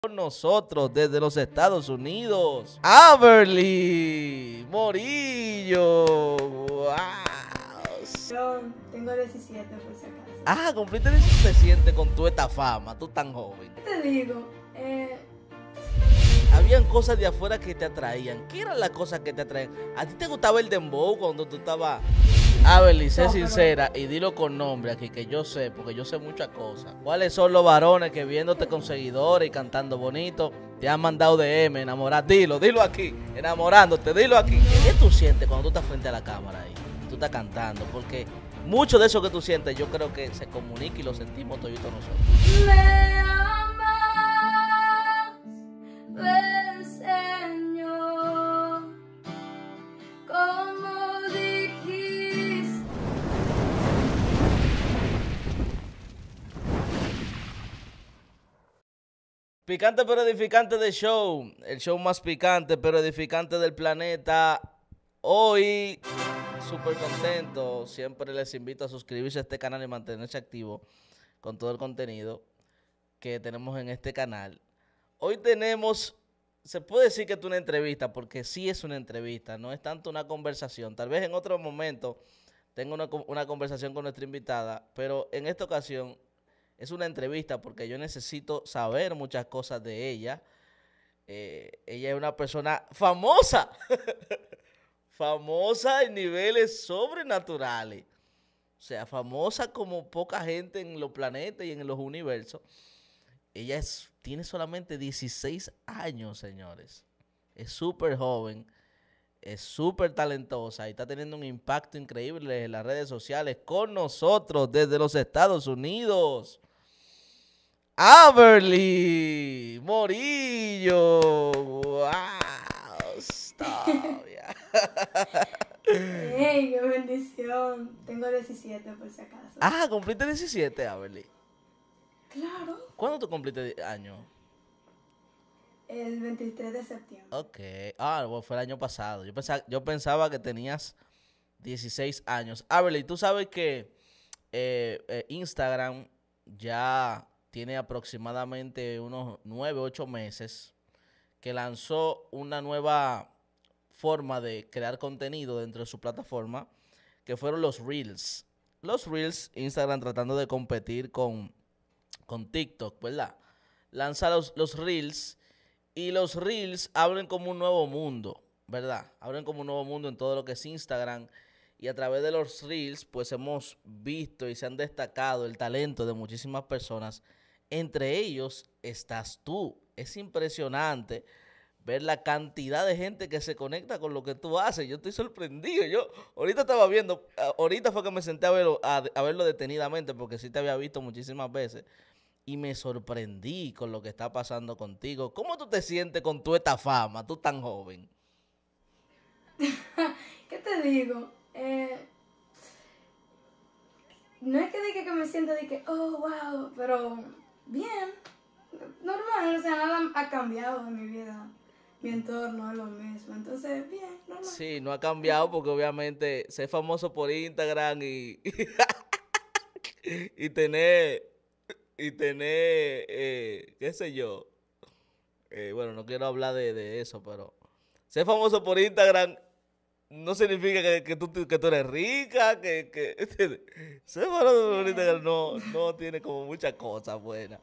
Con nosotros desde los Estados Unidos, Averly Morillo. Wow. Yo tengo 17 por si acaso. Cumpliste 17, se siente con tu esta fama, tú tan joven. ¿Qué te digo? Habían cosas de afuera que te atraían. ¿Qué eran las cosas que te atraían? ¿A ti te gustaba el dembow cuando tú estabas? Averly, sé sincera y dilo con nombre aquí, que yo sé, porque yo sé muchas cosas. ¿Cuáles son los varones que viéndote con seguidores y cantando bonito te han mandado DM, enamorar? Dilo aquí, enamorándote, dilo aquí. ¿Qué tú sientes cuando tú estás frente a la cámara ahí y tú estás cantando? Porque mucho de eso que tú sientes yo creo que se comunica y lo sentimos todos nosotros. Me amas, me Señor, como dijiste. Picante pero edificante de show, el show más picante pero edificante del planeta. Hoy, súper contento, siempre les invito a suscribirse a este canal y mantenerse activo con todo el contenido que tenemos en este canal. Hoy tenemos, se puede decir que es una entrevista, porque sí es una entrevista, no es tanto una conversación. Tal vez en otro momento tenga una conversación con nuestra invitada, pero en esta ocasión es una entrevista porque yo necesito saber muchas cosas de ella. Ella es una persona famosa, famosa en niveles sobrenaturales. O sea, famosa como poca gente en los planetas y en los universos. Ella tiene solamente 16 años, señores. Es súper joven, es súper talentosa y está teniendo un impacto increíble en las redes sociales con nosotros desde los Estados Unidos. Averly Morillo. Wow. Stop. ¡Ey, qué bendición! Tengo 17 por si acaso. Cumpliste 17, Averly. Claro. ¿Cuándo tú cumpliste año? El 23 de septiembre. Ok. Bueno, fue el año pasado. Yo pensaba que tenías 16 años. Averly, tú sabes que Instagram ya tiene aproximadamente unos 9, 8 meses que lanzó una nueva forma de crear contenido dentro de su plataforma, que fueron los Reels. Los Reels, Instagram tratando de competir con TikTok, ¿verdad? Lanza los Reels y los Reels abren como un nuevo mundo, ¿verdad? Abren como un nuevo mundo en todo lo que es Instagram. Y a través de los Reels, pues hemos visto y se han destacado el talento de muchísimas personas. Entre ellos estás tú. Es impresionante ver la cantidad de gente que se conecta con lo que tú haces. Yo estoy sorprendido. Yo ahorita estaba viendo, ahorita fue que me senté a verlo detenidamente, porque sí te había visto muchísimas veces. Y me sorprendí con lo que está pasando contigo. ¿Cómo tú te sientes con tu esta fama, tú tan joven? ¿Qué te digo? No es que diga que me sienta de que, oh, wow, pero bien, normal, o sea, nada ha cambiado en mi vida, mi entorno es lo mismo, entonces, bien, normal. Sí, no ha cambiado porque obviamente ser famoso por Instagram y, y tener, qué sé yo, bueno, no quiero hablar de eso, pero ser famoso por Instagram no significa que tú eres rica, ser famoso por Instagram no tiene como muchas cosas buenas.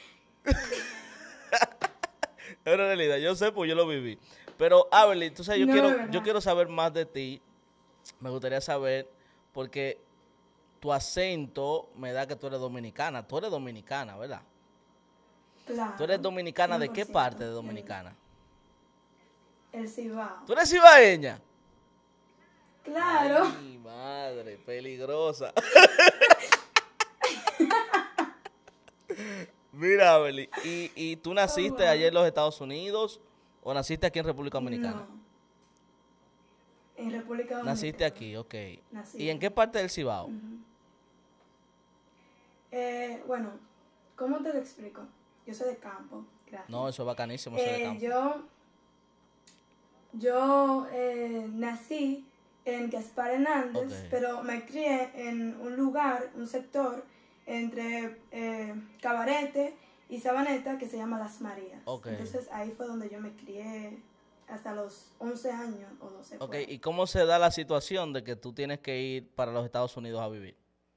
Es una realidad, yo sé, pues yo lo viví. Pero, Averly, tú sabes, No, yo quiero saber más de ti. Me gustaría saber, porque tu acento me da que tú eres dominicana. Tú eres dominicana, ¿verdad? Claro. ¿Tú eres dominicana de qué 100%, parte de dominicana? El Cibao. ¿Tú eres cibaeña? Claro. Ay, madre, peligrosa. Mira, Averly, ¿y tú naciste allá en los Estados Unidos o naciste aquí en República Dominicana? No. En República Dominicana. Naciste aquí, ok. Nací. ¿Y en qué parte del Cibao? Bueno, ¿cómo te lo explico? Yo soy de campo, gracias. No, eso es bacanísimo, eso de campo. Yo nací en Gaspar Hernández, Ok. pero me crié en un lugar, un sector entre Cabarete y Sabaneta, que se llama Las Marías. Ok. Entonces ahí fue donde yo me crié hasta los 11 años o 12. Ok, fue. ¿y cómo se da la situación de que tú tienes que ir para los Estados Unidos a vivir?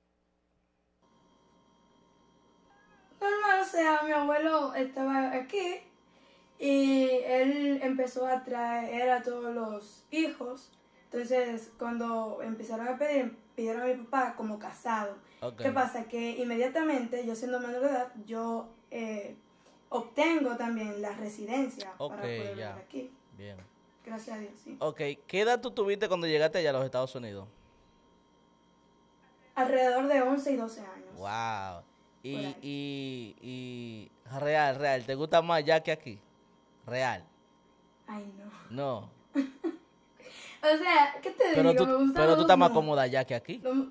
Normal, o sea, mi abuelo estaba aquí y él empezó a traer a todos los hijos. Entonces, cuando empezaron a pedir, pidieron a mi papá como casado. Ok, ¿Qué pasa? Que inmediatamente, yo siendo menor de edad, yo obtengo también la residencia ok, para poder vivir ya, aquí. bien. Gracias a Dios, sí. Ok, ¿qué edad tú tuviste cuando llegaste allá a los Estados Unidos? Alrededor de 11 y 12 años. Wow. Por ahí. Y real, ¿te gusta más allá que aquí? Real. Ay, no. No. O sea, ¿qué te Pero digo? tú, Me gustan pero tú los estás más dos. cómoda allá que aquí. Lo-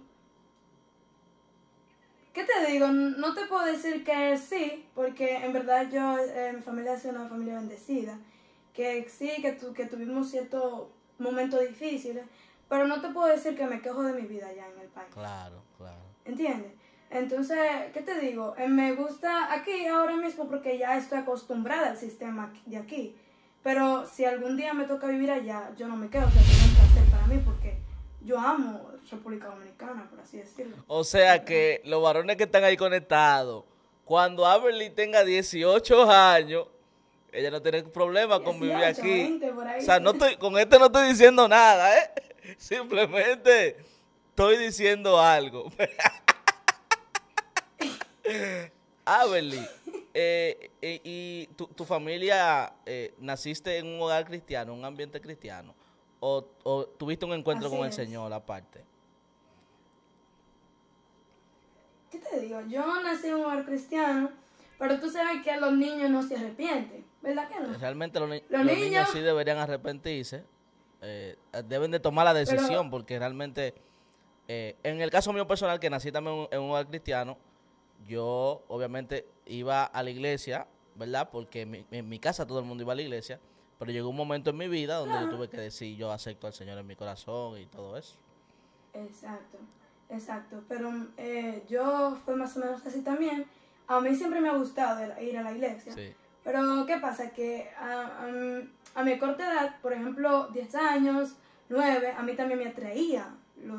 ¿Qué te digo? No te puedo decir que sí, porque en verdad yo, mi familia ha sido una familia bendecida. Que sí, que tuvimos ciertos momentos difíciles, pero no te puedo decir que me quejo de mi vida allá en el país. Claro, claro. ¿Entiendes? Entonces, ¿qué te digo? Me gusta aquí ahora mismo porque ya estoy acostumbrada al sistema de aquí. Pero si algún día me toca vivir allá, yo no me quedo, o sea, es un placer para mí porque yo amo República Dominicana, por así decirlo. O sea que los varones que están ahí conectados, cuando Aberly tenga 18 años, ella no tiene problema con vivir 18, aquí. 20 por ahí. O sea, con este no estoy diciendo nada, ¿eh? Simplemente estoy diciendo algo. Aberly, y tu familia, ¿naciste en un hogar cristiano, un ambiente cristiano? ¿O tuviste un encuentro Así con el es. Señor aparte? ¿Qué te digo? Yo nací en un hogar cristiano, pero tú sabes que los niños no se arrepienten, ¿verdad que no? Realmente Los los niños niños- sí deberían arrepentirse, deben de tomar la decisión, porque realmente, en el caso mío personal, que nací también en un hogar cristiano, yo obviamente iba a la iglesia, ¿verdad? Porque en mi casa todo el mundo iba a la iglesia, pero llegó un momento en mi vida donde yo tuve que decir, yo acepto al Señor en mi corazón y todo eso. Exacto, exacto. Pero yo fue más o menos así también. A mí siempre me ha gustado ir a la iglesia. Sí. Pero ¿qué pasa? Que a mi corta edad, por ejemplo, 10 años, 9, a mí también me atraía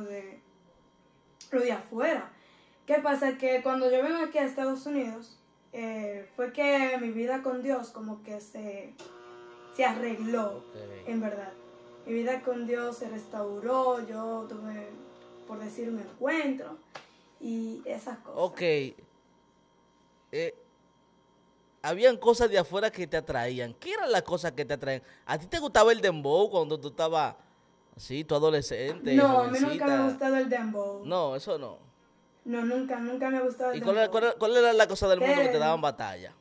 lo de afuera. ¿Qué pasa? Que cuando yo vengo aquí a Estados Unidos, fue que mi vida con Dios como que se arregló, Ok. en verdad. Mi vida con Dios se restauró, yo tuve, por decir, un encuentro y esas cosas. Ok. Habían cosas de afuera que te atraían. ¿Qué eran las cosas que te atraían? ¿A ti te gustaba el dembow cuando tú estabas así, tu adolescente, No, a mí nunca me jovencita? ha gustado el dembow. No, eso no. No, nunca me ha gustado el ¿Y dembow. cuál era la cosa del mundo que te Pero- daban batalla?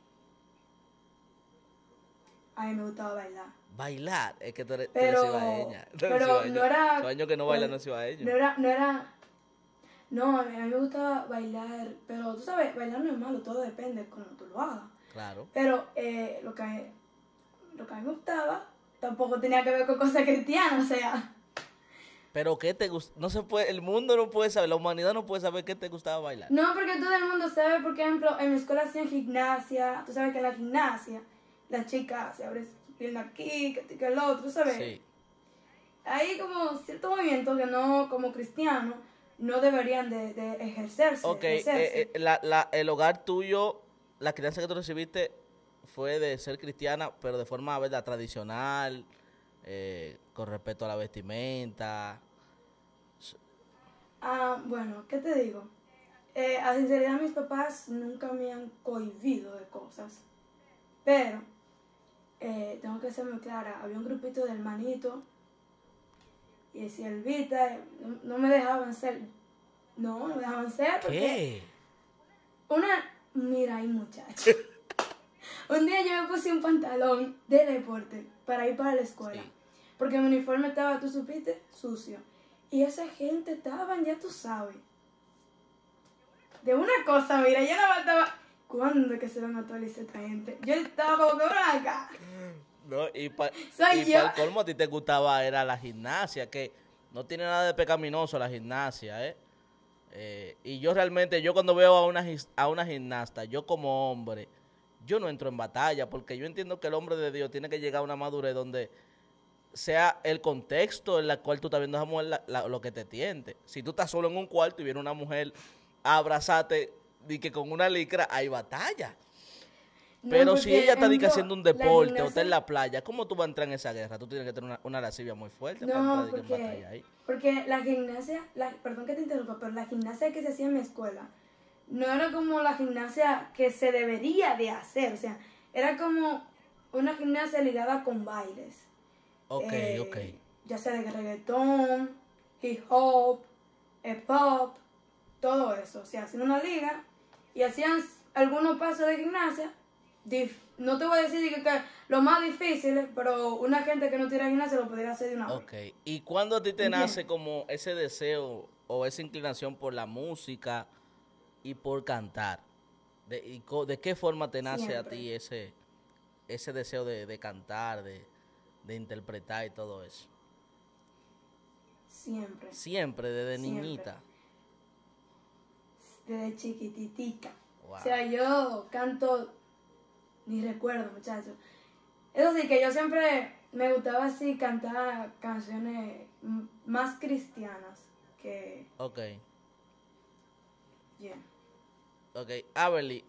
A mí me gustaba bailar. Bailar. Es que tú eres Pero- cibaeña. Tú eres pero cibaeña. no era- Hace años que no baila, no es cibaeño. No, a mí me gustaba bailar, pero tú sabes, bailar no es malo, todo depende de cómo tú lo hagas. Claro. Pero lo que a mí me gustaba tampoco tenía que ver con cosas cristianas, o sea. Pero ¿qué te gusta? No se puede, el mundo no puede saber, la humanidad no puede saber qué te gustaba bailar. No, porque todo el mundo sabe, por ejemplo, en mi escuela hacían gimnasia, tú sabes que en la gimnasia la chica se abre su pierna aquí, que el otro, ¿sabes? Sí. Hay como ciertos movimientos que no, como cristianos, no deberían de ejercerse. Ok, de hacerse. el hogar tuyo, la crianza que tú recibiste fue de ser cristiana, pero de forma, ¿verdad?, tradicional, con respecto a la vestimenta. Bueno, ¿qué te digo? A sinceridad, mis papás nunca me han cohibido de cosas. Pero, tengo que ser muy clara, había un grupito de hermanitos y si Elvita no me dejaban ser. No me dejaban ser porque ¿Qué? Mira ahí, muchacho. Un día yo me puse un pantalón de deporte para ir para la escuela. Sí. Porque mi uniforme estaba, tú supiste, sucio. Y esa gente estaban, ya tú sabes. De una cosa, mira, yo no estaba. ¿Cuándo es que se van a actualizar esta gente? Yo estaba como que por acá. No, y para Soy yo. el colmo a ti te gustaba era la gimnasia, que no tiene nada de pecaminoso la gimnasia, ¿eh? Y yo realmente, yo cuando veo a una gimnasta, yo como hombre, yo no entro en batalla, porque yo entiendo que el hombre de Dios tiene que llegar a una madurez donde sea el contexto en el cual tú estás viendo a esa mujer lo que te tiente. Si tú estás solo en un cuarto y viene una mujer a abrazarte y que con una licra hay batalla. No, Pero si porque, ella está ejemplo, haciendo un la deporte o está gimnasia. en la playa, ¿cómo tú vas a entrar en esa guerra? Tú tienes que tener una lascivia muy fuerte para No, entrar en batalla ahí. porque la gimnasia, perdón que te interrumpa, pero la gimnasia que se hacía en mi escuela no era como la gimnasia que se debería de hacer, o sea, era como una gimnasia ligada con bailes, Ok, ok. ya sea de reggaetón, hip hop, pop, todo eso, o sea, hacían una liga y hacían algunos pasos de gimnasia. No te voy a decir que lo más difícil, pero una gente que no tira gimnasia lo podría hacer de una vez. Ok. ¿Y cuándo a ti te ¿Entiendes? nace como ese deseo o esa inclinación por la música y por cantar? ¿De qué forma te nace a Siempre, ti ese deseo de cantar, de interpretar y todo eso? siempre, Siempre, desde siempre, niñita. desde chiquititica. Wow. O sea, yo canto, ni recuerdo, muchachos. Eso sí, que yo siempre me gustaba así cantar canciones más cristianas que... Ok, Yeah. ok. Averly,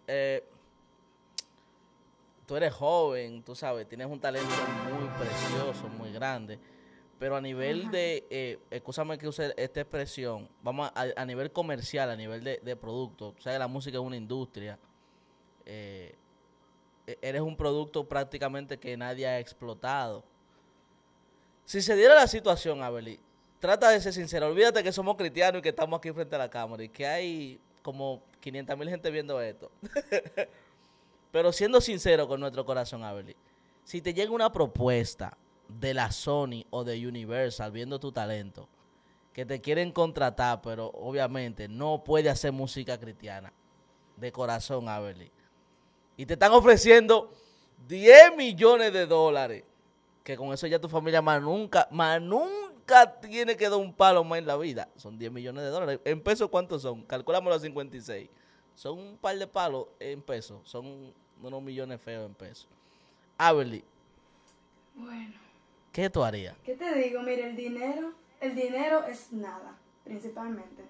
tú eres joven, tú sabes, tienes un talento muy precioso, muy grande, pero a nivel Ajá. de, escúchame que use esta expresión, vamos a nivel comercial, a nivel de producto, tú sabes, la música es una industria, eh, eres un producto prácticamente que nadie ha explotado. Si se diera la situación, Abeli, trata de ser sincero, olvídate que somos cristianos y que estamos aquí frente a la cámara y que hay como 500,000 gente viendo esto. Pero siendo sincero con nuestro corazón, Abeli, si te llega una propuesta de la Sony o de Universal viendo tu talento, que te quieren contratar, pero obviamente no puede hacer música cristiana, de corazón, Abeli, y te están ofreciendo 10 millones de dólares, que con eso ya tu familia más nunca tiene que dar un palo más en la vida. Son 10 millones de dólares. ¿En pesos cuántos son? Calculámoslo a 56. Son un par de palos en pesos. Son unos millones feos en pesos. Averly, Bueno, ¿qué tú harías? ¿qué te digo? Mire, el dinero es nada, principalmente.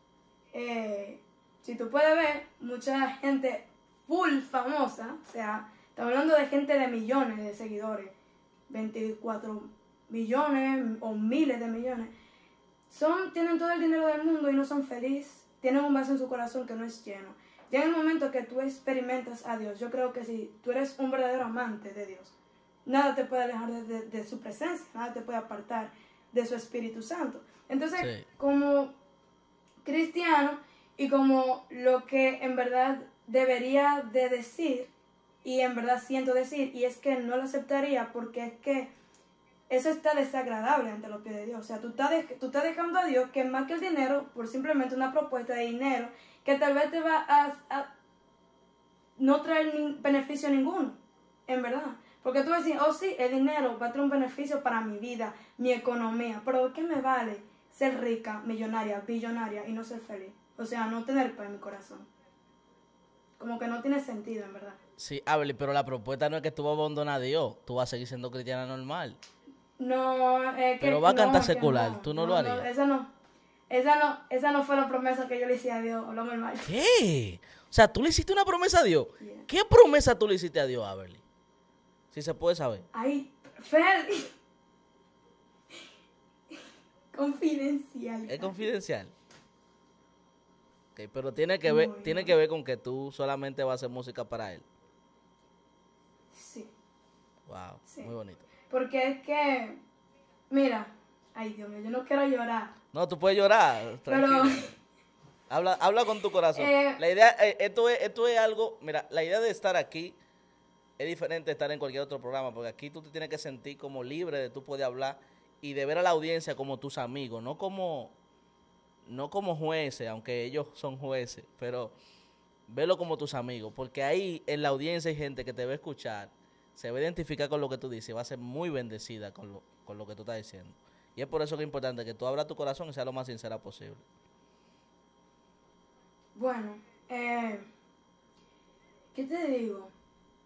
Si tú puedes ver, mucha gente full famosa, o sea, estamos hablando de gente de millones de seguidores, 24 millones o miles de millones, tienen todo el dinero del mundo y no son felices, tienen un vacío en su corazón que no es lleno. Llega el momento que tú experimentas a Dios. Yo creo que si tú eres un verdadero amante de Dios, nada te puede alejar de su presencia, nada te puede apartar de su Espíritu Santo. Entonces, Sí. como cristiano y como lo que en verdad debería de decir, y en verdad siento decir, y es que no lo aceptaría porque es que eso está desagradable ante los pies de Dios. O sea, tú estás dejando a Dios que más que el dinero, por simplemente una propuesta de dinero, que tal vez te va a no traer beneficio ninguno, en verdad. Porque tú vas a decir, oh sí, el dinero va a traer un beneficio para mi vida, mi economía, pero ¿qué me vale ser rica, millonaria, billonaria y no ser feliz? O sea, no tener paz en mi corazón. Como que no tiene sentido, en verdad. Sí, Averly, pero la propuesta no es que tú vas a abandonar a Dios. Tú vas a seguir siendo cristiana normal. No, Pero va a cantar que secular. ¿Tú no lo harías? esa no fue la promesa que yo le hice a Dios, hablamos mal. ¿Qué? O sea, tú le hiciste una promesa a Dios. Yeah. ¿Qué promesa tú le hiciste a Dios, Averly? Si se puede saber. Ay, Fer. Confidencial. Es confidencial. Ok, pero tiene que Muy ver con que tú solamente vas a hacer música para él. Sí, Wow, sí. muy bonito. Porque es que, mira, ay Dios mío, yo no quiero llorar. No, tú puedes llorar, Pero, tranquila. Habla con tu corazón. Eh, La idea, esto es algo, mira, la idea de estar aquí es diferente de estar en cualquier otro programa, porque aquí tú te tienes que sentir como libre de tú poder hablar y de ver a la audiencia como tus amigos, no como jueces, aunque ellos son jueces, pero velo como tus amigos, porque ahí en la audiencia hay gente que te va a escuchar, se va a identificar con lo que tú dices y va a ser muy bendecida con lo que tú estás diciendo. Y es por eso que es importante que tú abras tu corazón y seas lo más sincera posible. bueno, ¿qué te digo?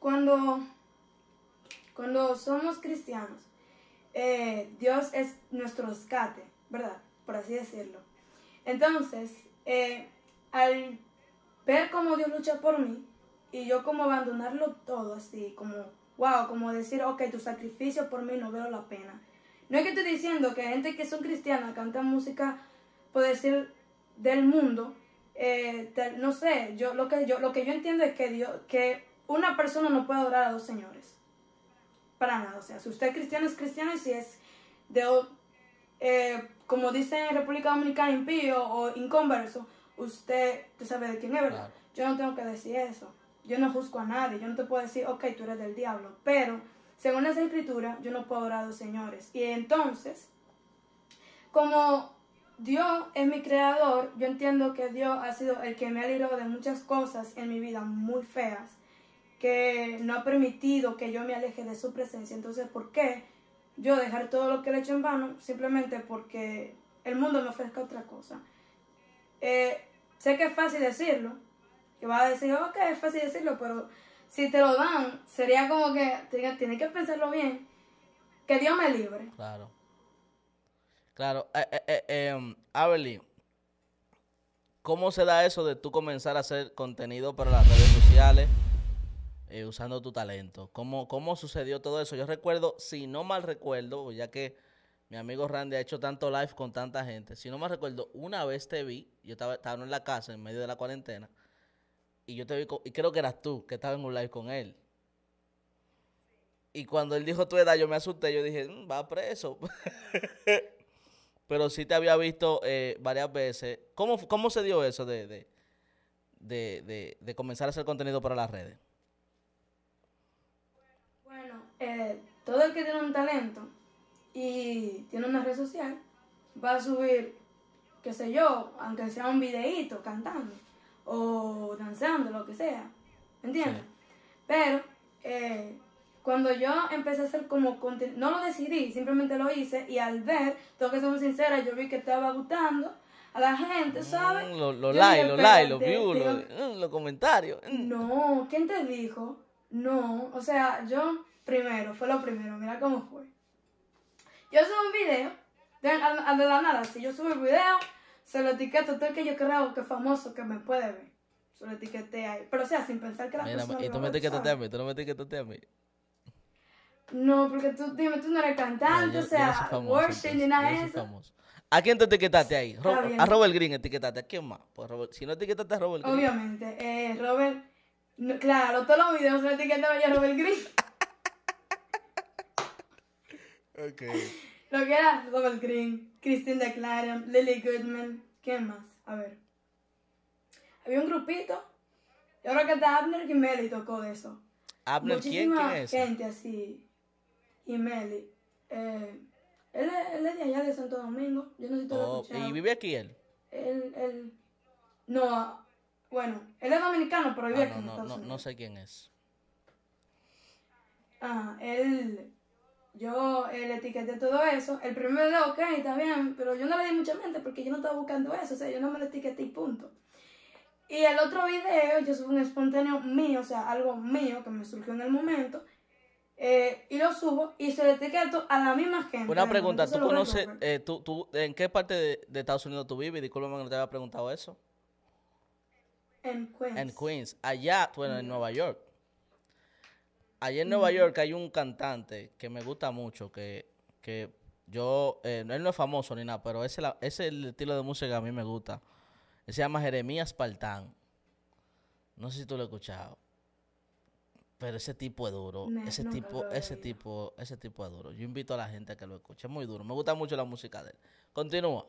cuando, cuando somos cristianos, Dios es nuestro rescate, ¿verdad? Por así decirlo. Entonces, al ver cómo Dios lucha por mí y yo como abandonarlo todo así, como, wow, como decir, ok, tu sacrificio por mí no veo la pena. No es que estoy diciendo que gente que son cristianas cantan música, por decir, del mundo, no sé, lo que yo entiendo es que una persona no puede adorar a dos señores. Para nada, o sea, si usted es cristiano y si es de, como dicen en República Dominicana, impío o inconverso, usted sabe de quién es, ¿verdad? Claro. Yo no tengo que decir eso. Yo no juzgo a nadie. Yo no te puedo decir, ok, tú eres del diablo. Pero, según esa escritura, yo no puedo adorar a dos señores. Y entonces, como Dios es mi creador, yo entiendo que Dios ha sido el que me ha librado de muchas cosas en mi vida muy feas, que no ha permitido que yo me aleje de su presencia. Entonces, ¿por qué yo dejar todo lo que le he hecho en vano? Simplemente porque el mundo me ofrezca otra cosa. Sé que es fácil decirlo, que va a decir, ok, es fácil decirlo, pero si te lo dan, sería como que tienes que pensarlo bien, que Dios me libre. Claro. Claro. Averly, ¿cómo se da eso de tú comenzar a hacer contenido para las redes sociales usando tu talento? ¿Cómo sucedió todo eso? Yo recuerdo, si no mal recuerdo, ya que mi amigo Randy ha hecho tanto live con tanta gente, si no mal recuerdo, una vez te vi, yo estaba en la casa en medio de la cuarentena, y yo te vi, y creo que eras tú, que estaba en un live con él. Y cuando él dijo tu edad, yo me asusté, yo dije, va preso. Pero sí te había visto varias veces. ¿Cómo se dio eso de comenzar a hacer contenido para las redes? Bueno, todo el que tiene un talento y tiene una red social va a subir, qué sé yo, aunque sea un videíto cantando o danzando, lo que sea, ¿entiendes? Sí. Pero cuando yo empecé a hacer como contenido, no lo decidí, simplemente lo hice y al ver, tengo que ser muy sincera, yo vi que estaba gustando a la gente, ¿sabes? Los Yo likes, dije, los likes, los espérate, views, digo, los comentarios. no, ¿quién te dijo? No, o sea, yo primero, fue lo primero, mira cómo fue. Yo subo un video, de la nada, si yo subo el video, se lo etiqueto a todo el que yo creo que es famoso, que me puede ver. Se lo etiqueté ahí. Pero o sea, sin pensar que la Mira, persona y lo tú va me a ver, etiquetaste a ¿sabes? mí, tú no me etiquetaste a mí. No, porque tú, dime, tú no eres No, cantante, o yo no soy sea, famoso worship ni entonces, yo nada no de soy eso. famoso. ¿A quién te etiquetaste ahí? Está A bien, Robert Green etiquetaste. ¿A quién más? Pues si no etiquetaste a Robert Green. obviamente. Robert, claro, todos los videos se lo etiquetaba ya a Robert Green. Ok. Lo que era Robert Green, Christine DeClaren, Lily Goodman, ¿quién más? A ver. Había un grupito, y ahora que está Abner y Melly tocó de eso. Abner, ¿quién Muchísima es ese? gente así. Y Melly. Él es de allá de Santo Domingo. Yo no sé si tú lo has Oh, ¿y escuchado. vive aquí él? Él, no, bueno, él es dominicano, pero vive Ah, aquí no, en no, Estados no, no Unidos. sé quién es. Yo le etiqueté todo eso. El primer video, ok, está bien, pero yo no le di mucha mente porque yo no estaba buscando eso, o sea, yo no me lo etiqueté y punto. Y el otro video, yo subí un espontáneo mío, o sea, algo mío que me surgió en el momento, y lo subo y se lo etiqueto a la misma gente. Una De momento pregunta, se ¿tú lo ve conoces, Robert. en qué parte de Estados Unidos tú vives? Discúlpame que no te había preguntado eso. En En Queens. Queens, allá, bueno, New en York. Nueva York. Allá en Nueva Ujú. York hay un cantante que me gusta mucho, que yo, él no es famoso ni nada, pero ese es el estilo de música que a mí me gusta. Él se llama Jeremías Paltán. No sé si tú lo has escuchado. Pero ese tipo es duro. Nunca lo he oído. Ese tipo es duro. Yo invito a la gente a que lo escuche. Es muy duro. Me gusta mucho la música de él. Continúa.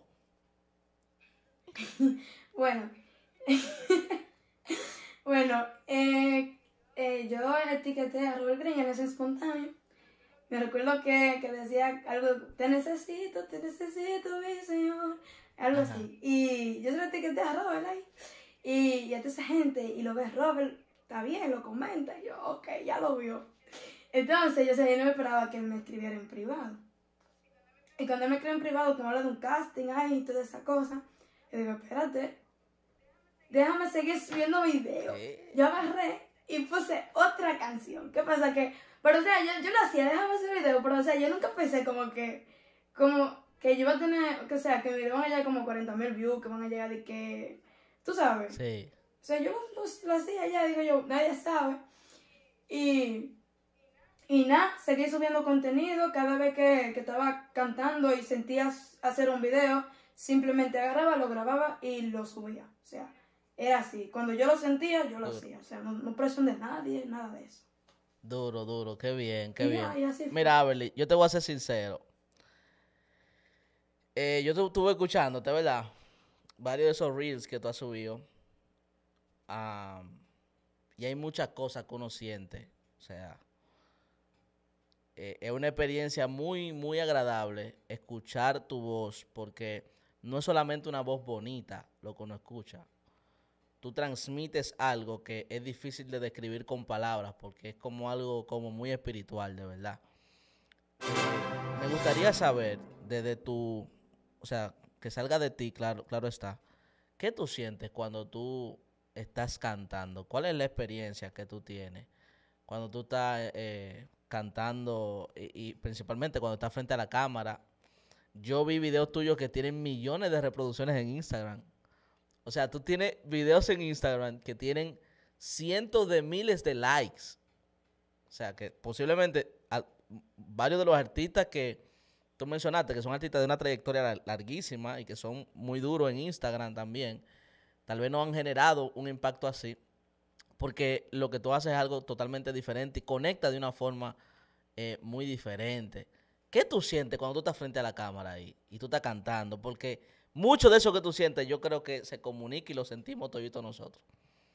Bueno, bueno, yo etiqueté a Robert Green en ese espontáneo. Me recuerdo que decía algo, te necesito, mi señor. Algo Ajá. así. Y yo se lo etiqueté a Robert ahí. Y a toda esa gente, y lo ve Robert, está bien, lo comenta. Y yo, ok, ya lo vio. Entonces yo no me esperaba que él me escribiera en privado. Y cuando él me escribe en privado, que me habla de un casting, ay, y toda esa cosa, yo digo, espérate, déjame seguir subiendo videos. ¿Qué? Yo agarré y puse otra canción. ¿Qué pasa? Pero o sea, yo lo hacía, déjame hacer video, pero o sea, yo nunca pensé como que yo iba a tener, que o sea, que mi video van a llegar como 40,000 views, que van a llegar de que, tú sabes. Sí. O sea, yo lo hacía ya, digo yo, nadie sabe. Y nada, seguí subiendo contenido. Cada vez que estaba cantando y sentía hacer un video, simplemente agarraba, lo grababa y lo subía. O sea, era así. Cuando yo lo sentía, yo lo hacía. O sea, no presión de nadie, nada de eso. Duro, duro. Qué bien, qué Y bien. ya, y así fue. Mira, Averly, yo te voy a ser sincero. Yo estuve escuchándote, ¿verdad? Varios de esos reels que tú has subido. am, y hay muchas cosas que uno siente. O sea, es una experiencia muy, muy agradable escuchar tu voz, porque no es solamente una voz bonita lo que uno escucha. Tú transmites algo que es difícil de describir con palabras, porque es como algo como muy espiritual, de verdad. Me gustaría saber desde tu, o sea, que salga de ti, claro, claro está. ¿Qué tú sientes cuando tú estás cantando? ¿Cuál es la experiencia que tú tienes cuando tú estás cantando y principalmente cuando estás frente a la cámara? Yo vi videos tuyos que tienen millones de reproducciones en Instagram. O sea, tú tienes videos en Instagram que tienen cientos de miles de likes. O sea, que posiblemente varios de los artistas que tú mencionaste, que son artistas de una trayectoria larguísima y que son muy duros en Instagram también, tal vez no han generado un impacto así, porque lo que tú haces es algo totalmente diferente y conecta de una forma muy diferente. ¿Qué tú sientes cuando tú estás frente a la cámara y tú estás cantando? Porque mucho de eso que tú sientes yo creo que se comunica y lo sentimos toditos nosotros.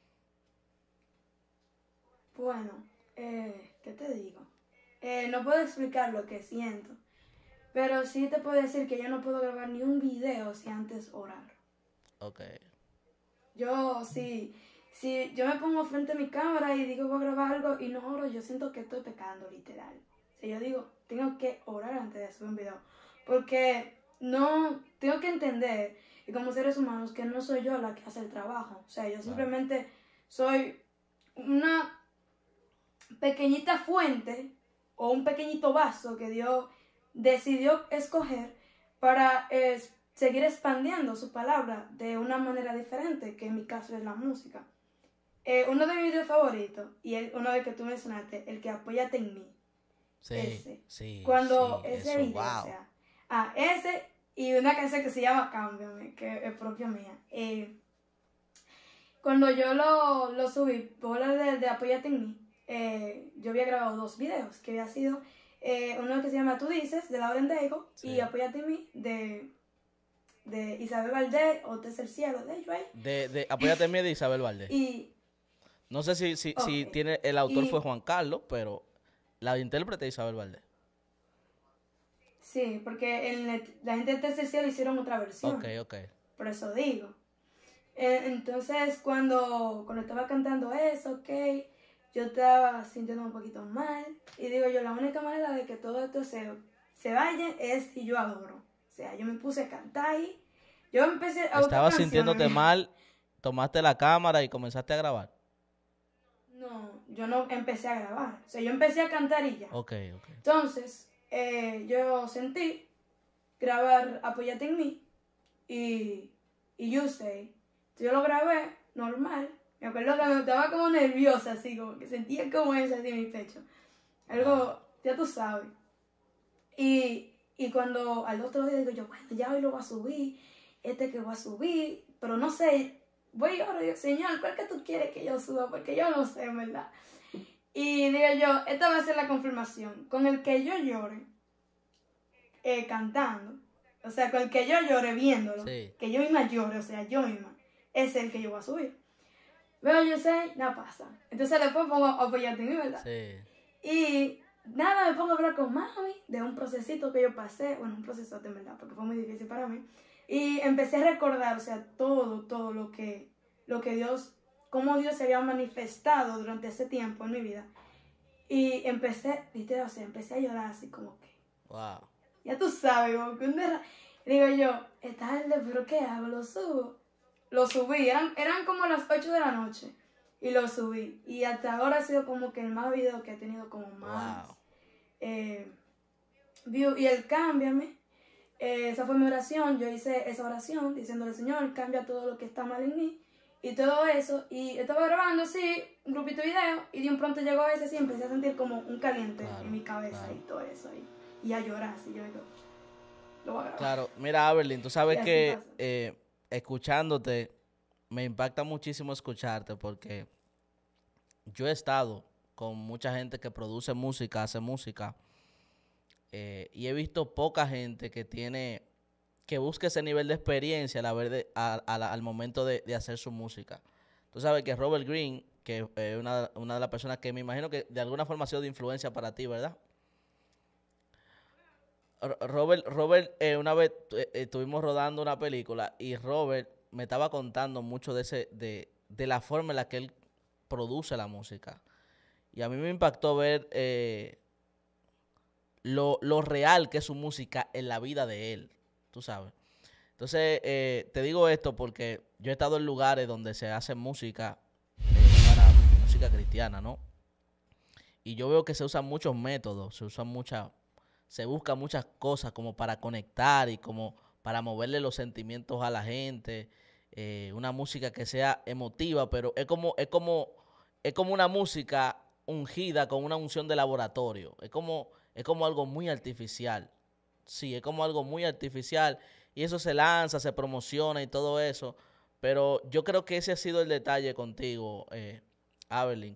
Bueno, ¿qué te digo? No puedo explicar lo que siento, pero sí te puedo decir que yo no puedo grabar ni un video sin antes orar. Ok. Yo, si yo me pongo frente a mi cámara y digo voy a grabar algo y no oro, yo siento que estoy pecando, literal. O sea, yo digo, tengo que orar antes de subir un video, porque no, tengo que entender, y como seres humanos, que no soy yo la que hace el trabajo. O sea, yo simplemente soy una pequeñita fuente o un pequeñito vaso que Dios decidió escoger para seguir expandiendo su palabra de una manera diferente, que en mi caso es la música. Uno de mis videos favoritos, y uno de que tú mencionaste, el que Apóyate en mí. Sí, Ese. sí, Cuando sí, ese eso, video, o wow. sea, ese y una canción que se llama Cámbiame, que es propia mía. Cuando yo lo subí, por hablar de Apóyate en mí, yo había grabado 2 videos, que había sido uno que se llama Tú Dices, de Lauren Daigo, Sí. y Apóyate en mí, de Isabel Valdés, o Te es el cielo, de ellos ahí. Apóyate en mí de Isabel Valdés. Y, No sé si ok, tiene, el autor fue y Juan Carlos, pero la intérprete es Isabel Valdés. sí, porque la gente de Te es el cielo hicieron otra versión, Ok, ok. por eso digo. Entonces, cuando estaba cantando eso, ok, yo estaba sintiendo un poquito mal. Y digo yo, la única manera de que todo esto se vaya es si yo adoro. O sea, yo me puse a cantar ahí. Yo empecé a buscar Estabas canciones. sintiéndote mal, tomaste la cámara y comenzaste a grabar. No, yo no empecé a grabar. O sea, yo empecé a cantar y ya. Ok, ok. Entonces, yo sentí grabar Apóyate en mí y You Say. Yo lo grabé normal. Me acuerdo que me estaba como nerviosa, así, como que sentía como eso así en mi pecho. Algo, ya tú sabes. Y cuando al otro día digo yo, bueno, ya hoy lo voy a subir, que voy a subir, pero no sé, voy ahora, digo, Señor, ¿cuál que tú quieres que yo suba? Porque yo no sé, en verdad. Y digo yo, esta va a ser la confirmación, con el que yo llore, cantando, o sea, con el que yo llore viéndolo, Sí. que yo misma llore, o sea, yo misma, es el que yo voy a subir. Veo yo sé, nada pasa. Entonces después pongo Apóyate en mí, ¿verdad? Sí. Y nada, me pongo a hablar con mami de un procesito que yo pasé, bueno, un proceso en verdad, porque fue muy difícil para mí. Y empecé a recordar, o sea, todo lo que Dios, cómo Dios se había manifestado durante ese tiempo en mi vida. Y empecé, literal, o sea, empecé a llorar así como que, Wow. ya tú sabes, como que digo yo, es tarde, pero ¿qué hago? Lo subo. Lo subí, eran como las 8 de la noche. y lo subí. Y hasta ahora ha sido como que el más video que he tenido como más Wow. view. Y el cámbiame, esa fue mi oración. Yo hice esa oración diciéndole, Señor, cambia todo lo que está mal en mí. Y todo eso. Y estaba grabando así, un grupito de video. Y de un pronto llegó ese así, empecé a sentir como un caliente Claro, en mi cabeza claro. y todo eso. Y a llorar así. Yo digo, lo voy a grabar. Claro, mira, Aberlin, tú sabes Y así que pasa. escuchándote, me impacta muchísimo escucharte porque yo he estado con mucha gente que produce música, hace música, y he visto poca gente que tiene, que busque ese nivel de experiencia a la vez al momento de hacer su música. Tú sabes que Robert Greene, que es una de las personas que me imagino que de alguna forma ha sido de influencia para ti, ¿verdad? Robert, una vez estuvimos rodando una película y Robert me estaba contando mucho de la forma en la que él produce la música. Y a mí me impactó ver lo real que es su música en la vida de él, tú sabes. Entonces, te digo esto porque yo he estado en lugares donde se hace música para música cristiana, ¿no? Y yo veo que se usan muchos métodos, se buscan muchas cosas como para conectar y como para moverle los sentimientos a la gente. Una música que sea emotiva, pero es como una música ungida con una unción de laboratorio. Es como algo muy artificial. Sí, es como algo muy artificial. Y eso se lanza, se promociona y todo eso. Pero yo creo que ese ha sido el detalle contigo, Avelin,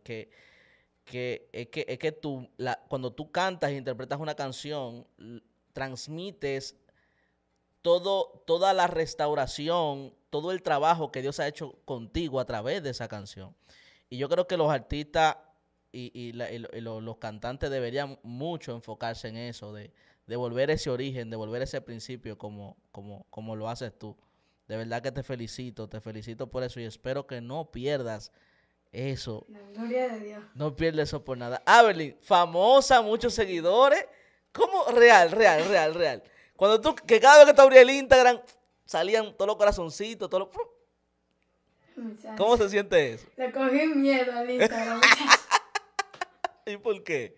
es que cuando tú cantas e interpretas una canción, transmites toda la restauración, todo el trabajo que Dios ha hecho contigo a través de esa canción. Y yo creo que los artistas los cantantes deberían mucho enfocarse en eso, de volver ese origen, de volver ese principio como lo haces tú. De verdad que te felicito por eso y espero que no pierdas eso. La gloria de Dios. No pierdes eso por nada. Avelin, famosa, muchos seguidores. ¿Cómo? Real. Que cada vez que te abría el Instagram, salían todos los corazoncitos, Muchacho. ¿Cómo se siente eso? Le cogí miedo al Instagram, muchacho. ¿Y por qué?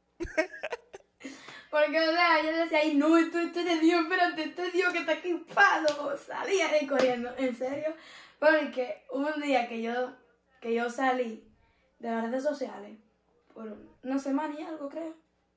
Porque, o sea, yo decía, ay, no, esto es de Dios, espérate, esto es Dios que está equipado. Salía ahí corriendo, en serio. Porque hubo un día que yo salí de las redes sociales por una semana y algo, creo.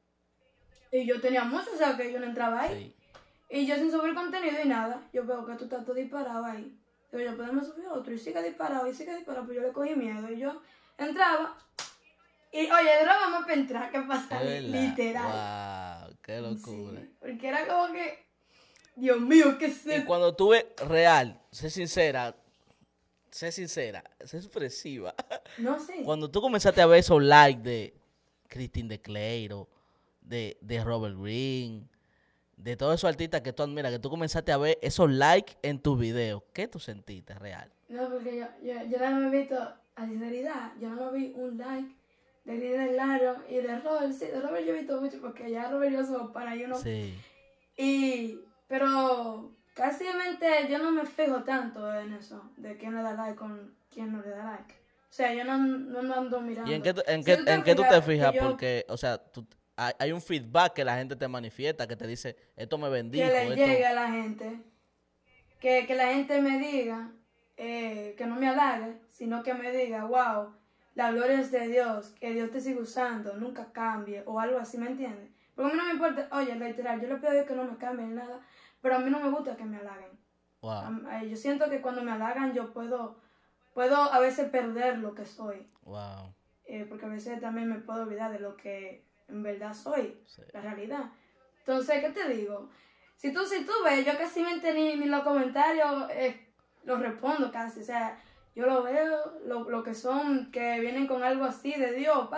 Y yo tenía mucho, o sea, que yo no entraba ahí. Sí. Y yo sin subir contenido y nada, yo veo que tú estás todo disparado ahí. Digo, yo podemos subir otro y sigue disparado, pues yo le cogí miedo. Y yo entraba y, oye, vamos para entrar, ¿qué pasa? Literal. Wow, qué locura. Sí, porque era como que, Dios mío, ¿qué es Y esto? cuando tú ves real, sé sincera, sé expresiva. No sé. Cuando tú comenzaste a ver esos likes de Christine de Cleiro, de Robert Greene, de todos esos artistas que tú admiras, que tú comenzaste a ver esos likes en tus videos, ¿qué tú sentiste real? No, porque yo no me he visto, a sinceridad, yo no me vi un like de Líder Laro y de Robert. Sí, de Robert yo he visto mucho porque ya Robert y yo somos para yo no. Sí. Pero casi yo no me fijo tanto en eso, de quién le da like con quién no le da like. O sea, yo no ando mirando. ¿Y en qué tú te fijas? Porque, o sea, hay un feedback que la gente te manifiesta, que te dice, esto me bendijo. Que le llegue a la gente. Que la gente me diga, que no me halague, sino que me diga, wow, la gloria es de Dios, que Dios te sigue usando, nunca cambie, o algo así, ¿me entiendes? Porque a mí no me importa, oye, reiterar, yo le pido a Dios que no me cambie ni nada, pero a mí no me gusta que me halaguen. Wow. Yo siento que cuando me halagan yo puedo a veces perder lo que soy. Wow. Porque a veces también me puedo olvidar de lo que en verdad soy, Sí. la realidad. Entonces, ¿qué te digo? Si tú ves, yo casi ni los comentarios los respondo casi, o sea, yo lo veo, lo que son, que vienen con algo así de Dios,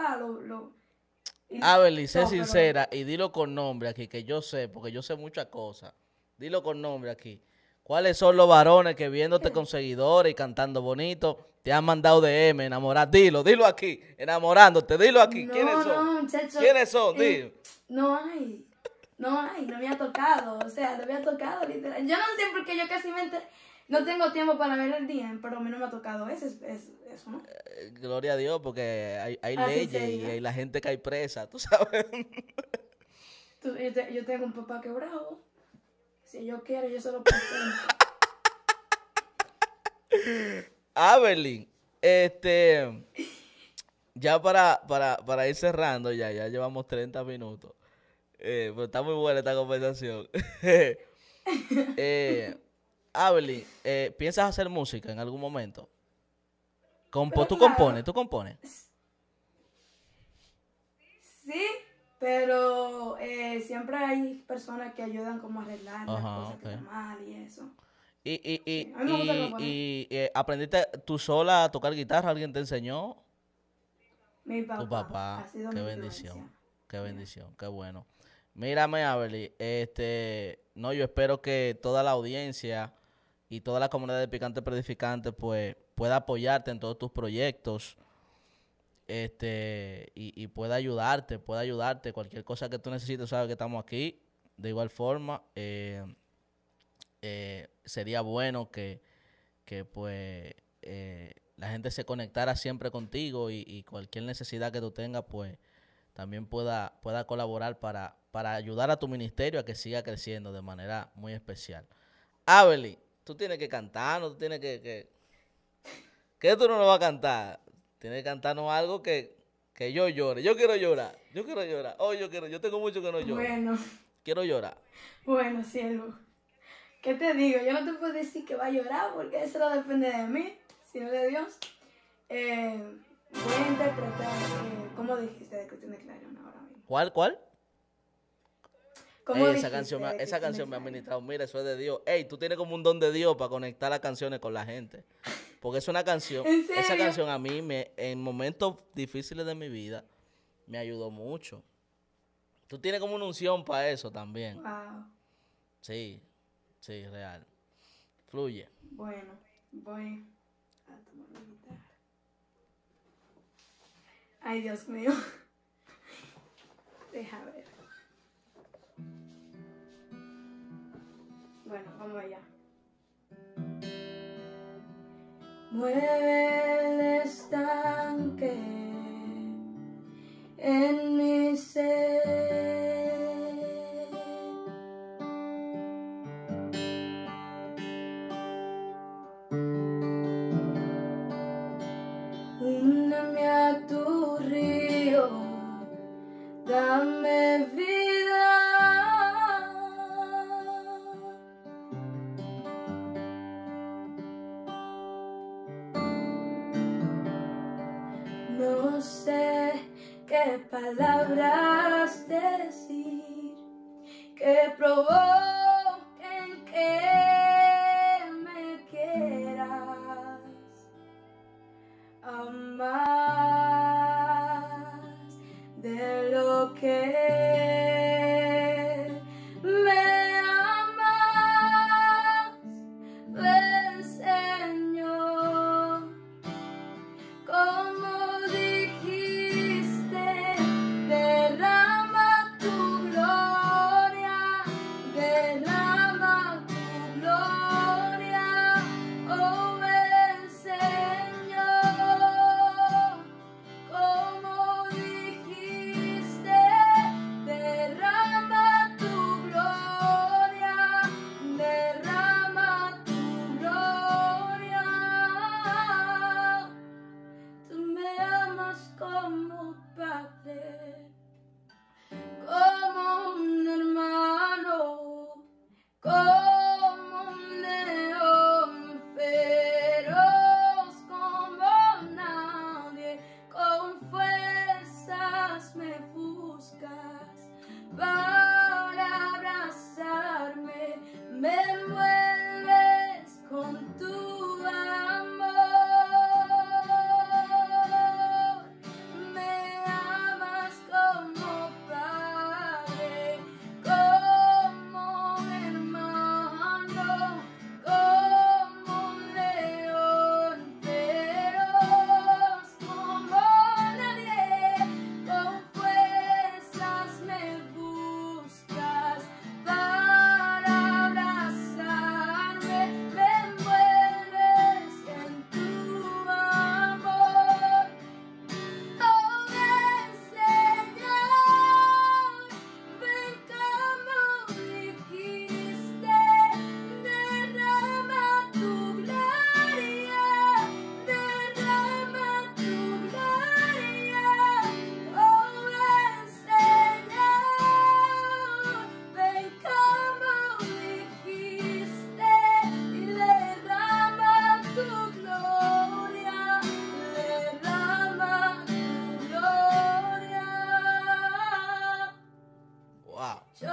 Avelin, sé no, sincera y dilo con nombre aquí, que yo sé, porque yo sé muchas cosas. Dilo con nombre aquí. ¿Cuáles son los varones que viéndote con seguidores y cantando bonito te han mandado DM, enamorar? Dilo aquí, enamorándote, dilo aquí. No, ¿Quiénes son? No, muchacho. ¿Quiénes son? Dilo. No me ha tocado, o sea, no me ha tocado, literal. Yo no sé porque yo casi No tengo tiempo para ver el DM, pero a mí no me ha tocado eso, ¿no? Gloria a Dios, porque hay Así leyes y sería. hay la gente cae presa, tú sabes. Yo tengo un papá quebrado. Si yo quiero, yo se lo presento. Averlyn, ya para ir cerrando, ya llevamos 30 minutos. Pero está muy buena esta conversación. Averlyn, ¿piensas hacer música en algún momento? Pero ¿Tú claro, compones? ¿Tú compones? sí, pero siempre hay personas que ayudan como a arreglar las Ajá, cosas ok. que están mal y eso. ¿Y, y, Sí, y, a mí me gusta y, componer. aprendiste tú sola a tocar guitarra? ¿Alguien te enseñó? Mi Tu papá ha papá, sido qué mi bendición, influencia. qué Yeah. bendición, qué bueno. Mírame, Averly, no, yo espero que toda la audiencia y toda la comunidad de Picante Predificante, pues, pueda apoyarte en todos tus proyectos, y pueda ayudarte, cualquier cosa que tú necesites, sabes que estamos aquí. De igual forma, sería bueno que pues la gente se conectara siempre contigo y cualquier necesidad que tú tengas, pues también pueda colaborar para ayudar a tu ministerio a que siga creciendo de manera muy especial. Averly, tú tienes que cantar, no tú tienes ¿qué tú no nos vas a cantar? Tienes que cantarnos algo que yo llore. Yo quiero llorar, yo quiero llorar. Oh, yo tengo mucho que no lloro. Bueno, Quiero llorar. bueno, cielo. ¿Qué te digo? Yo no te puedo decir que va a llorar porque eso no depende de mí, sino de Dios. Voy a interpretar, ¿cómo dijiste de Cristian de Clarion ahora mismo? ¿Cuál? ¿Cómo Ey, dijiste de esa Cristian de canción me ha Clarion? ministrado. Mira, eso es de Dios. Ey, tú tienes como un don de Dios para conectar las canciones con la gente. Porque es una canción, ¿En esa serio? canción a mí, en momentos difíciles de mi vida, me ayudó mucho. Tú tienes como una unción para eso también. Wow. Sí, sí, real. Fluye. Bueno, voy a tomar la guitarra. Ay, Dios mío. Deja ver. Bueno, vamos allá. Mueve el estanque en mi ser. Úneme a tu río, dame vida. No sé qué palabras decir que provoquen que me quieras más de lo que me amas. Ven, Señor, como dijiste, derrama tu gloria, derrama tu gloria, oh ven, Señor, como dijiste, derrama tu gloria, derrama tu gloria. Tú me amas como padre, como un hermano, como un león feroz, como nadie, con fuerzas me buscas para abrazarme, me envuelves con tu amor, me amas como padre, como hermano, como un león feroz, como nadie, con fuerzas me buscas para abrazarme, me envuelves Wow. Yo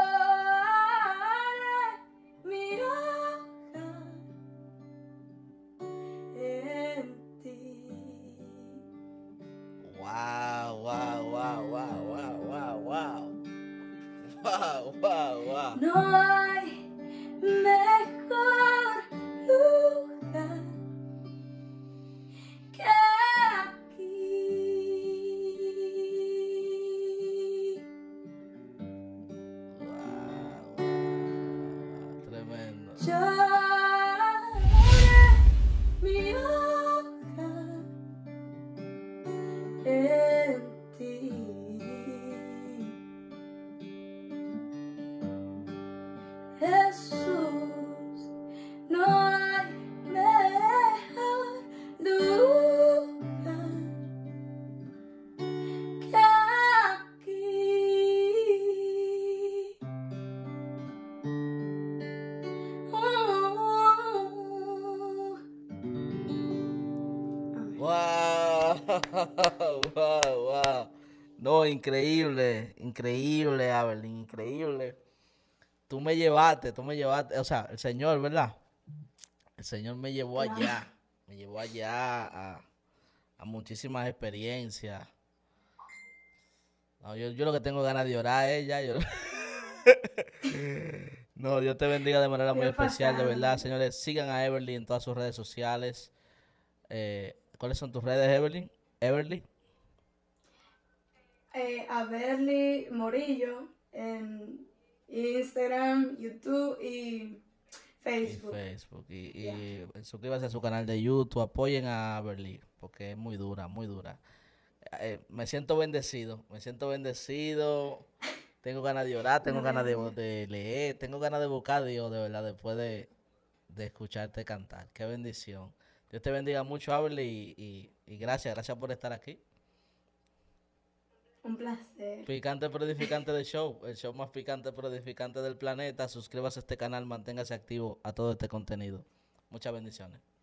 haré mi hoja en ti. Wow, wow, wow, wow, wow, wow, wow. Wow, wow, wow. No hay mejor lugar que aquí. Wow, tremendo. Yo haré mi hoja en ti. Jesús, no hay mejor lugar que aquí. Wow, wow, wow. No, increíble, increíble, Avelin, increíble. Tú me llevaste, o sea, el Señor, ¿verdad? El Señor Claro. me llevó allá a muchísimas experiencias. No, yo lo que tengo ganas de llorar es ya. No, Dios te bendiga de manera Me muy ha especial, de pasado. verdad. Señores, sigan a Everly en todas sus redes sociales. ¿Cuáles son tus redes, Everly? Everly A Berly Morillo en Instagram, YouTube y y Facebook. Facebook. Ya. Y suscríbanse a su canal de YouTube. Apoyen a Everly, porque es muy dura, muy dura. Me siento bendecido, me siento bendecido. Tengo ganas de llorar, tengo ganas Gracias. de leer, tengo ganas de buscar a Dios, de verdad, después de escucharte cantar. Qué bendición. Dios te bendiga mucho, Abel, y gracias, gracias por estar aquí. Un placer. Picante pero edificante del show, el show más picante pero edificante del planeta. Suscríbase a este canal, manténgase activo a todo este contenido. Muchas bendiciones.